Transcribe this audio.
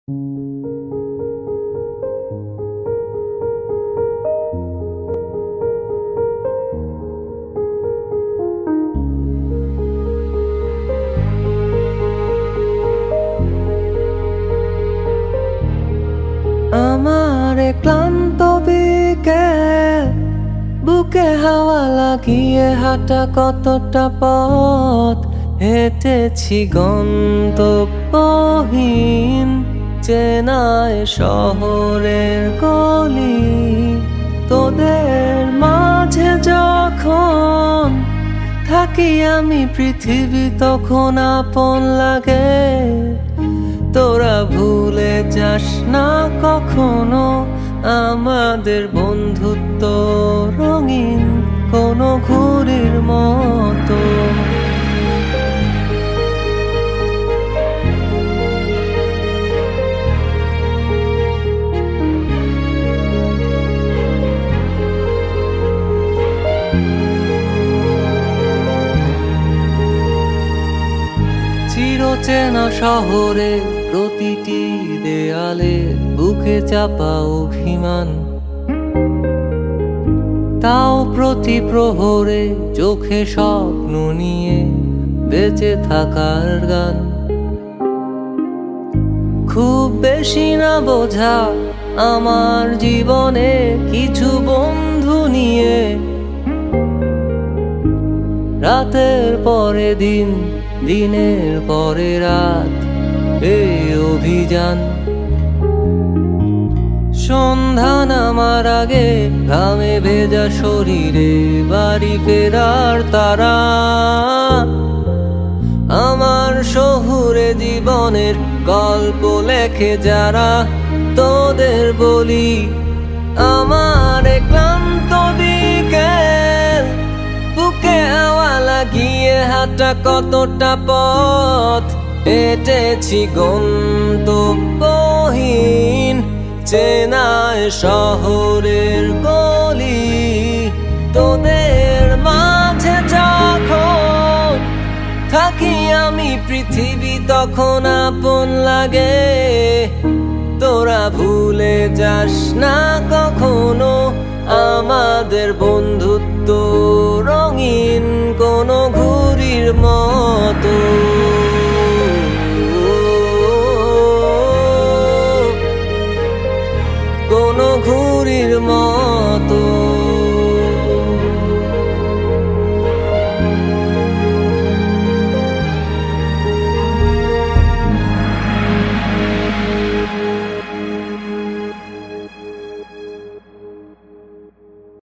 আমার ক্লান্ত বিকেল, বুকে হাওয়া লাগিয়ে হাঁটা কতটা পথ হেঁটেছি গন্তব্যহীন চেনায় শহরের গলি। তোদের মাঝে যখন থাকি আমি পৃথিবী তখন আপন লাগে। তোরা ভুলে যাস না কখনো আমাদের বন্ধুত্ব রঙিন কোনো ঘুড়ির মতো। চিরচেনা শহরে প্রতিটি দেয়ালে বুকে চাপা অভিমান, তাও প্রতি প্রহরে চোখে স্বপ্ন নিয়ে বেঁচে থাকার গান। খুব বেশি না বোঝা আমার জীবনে কিছু বন্ধু নিয়ে রাতের পরে দিন, দিনের পরে রাত এই অভিযান। সন্ধ্যা নামার আগে ঘামে ভেজা শরীরে বাড়ি ফেরার তারা। আমার শহুরে জীবনের গল্প লেখে যারা, তোদের বলি আমার ক্লান্ত বিকেল, বুকে হাওয়া লাগিয়ে হাঁটা কতটা পথ হেঁটেছি গন্তব্যহীন চেনায় শহরের গলি। তোদের মাঝে যখন থাকি আমি পৃথিবী তখন আপন লাগে। তোরা ভুলে যাস না কখনো আমাদের বন্ধুত্ব রঙিন কোনো ঘুড়ির মতো।